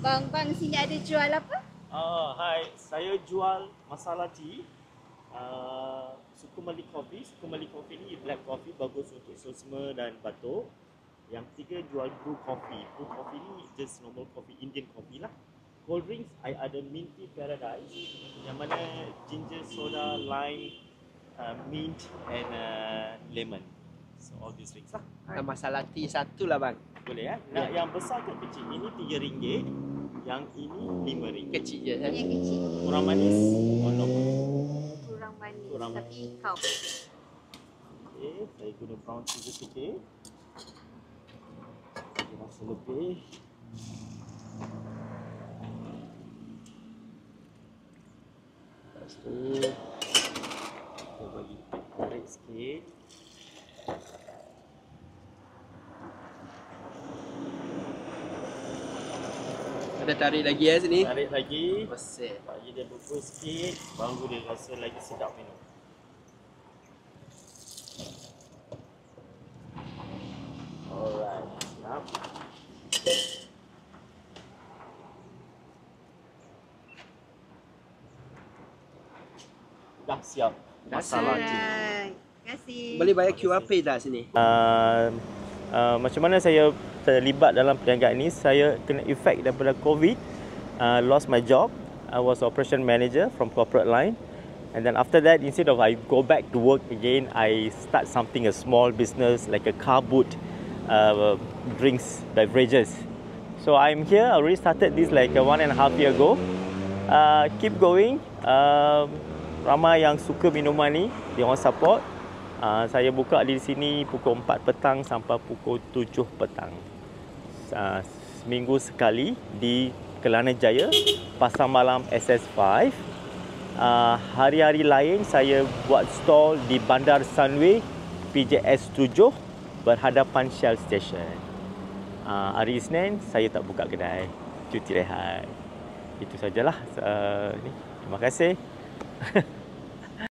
Bang, sini ada jual apa? Hai, saya jual masala tea, Sukumali Coffee. Sukumali Coffee ni black coffee, bagus untuk asma dan batuk. Yang ketiga jual brew coffee. Brew coffee ni just normal coffee, Indian coffee lah. Cold drinks, I ada mint tea paradise, yang mana ginger soda, lime, mint and lemon. So all these drinks lah. Masalah tea satu lah bang. Boleh ya? Nak yang besar ke kecil? Ini RM3, yang ini RM5. Kecil je kan? Yang kecil. Kurang manis? Oh no. Kurang manis. Kurang Tapi kau. Okey, saya guna brown sugar sikit. Saya rasa lebih. Lepas tu kita bagi tarik sikit. Ada tarik lagi ya sini? Tarik lagi. Besar. Bagi dia bubur sikit, baru dia rasa lagi sedap minum. Alright, siap. Dah siap masalah tea. Alright. Terima kasih. Boleh bayar QR Pay dah sini? Macam mana saya terlibat dalam perniagaan ini? Saya kena efek daripada COVID, lost my job. I was operation manager from corporate line, and then after that, instead of I go back to work again, I start something, a small business like a car boot, drinks, beverages. So I'm here. I already started this like 1.5 years ago. Keep going. Ramai yang suka minuman ni, dia orang support. Saya buka di sini pukul 4 petang sampai pukul 7 petang. Seminggu sekali di Kelana Jaya, Pasar Malam SS5. Hari-hari lain saya buat stall di Bandar Sunway, PJS 7, berhadapan Shell Station. Hari Isnin saya tak buka kedai, cuti rehat. Itu sajalah. Terima kasih.